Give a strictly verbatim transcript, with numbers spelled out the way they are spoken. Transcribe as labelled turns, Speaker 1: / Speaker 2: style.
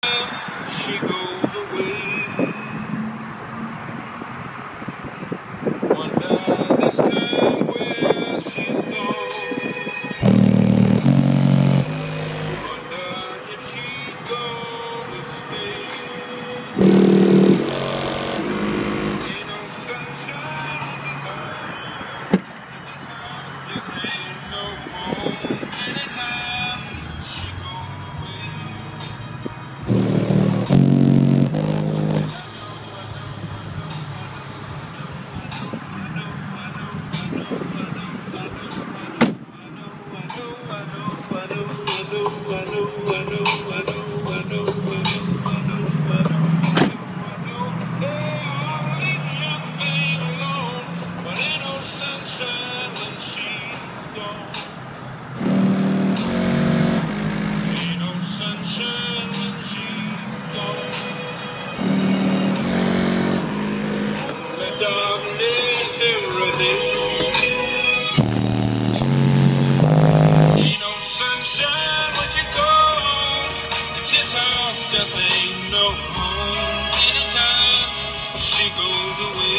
Speaker 1: She goes away. Wonder this time where she's gone. Wonder if she's gonna stay. Ain't no sunshine in her. This house just ain't no home. Anytime she goes away. Darkness every day. Ain't no sunshine when she's gone. This house just ain't no home. Anytime she goes away.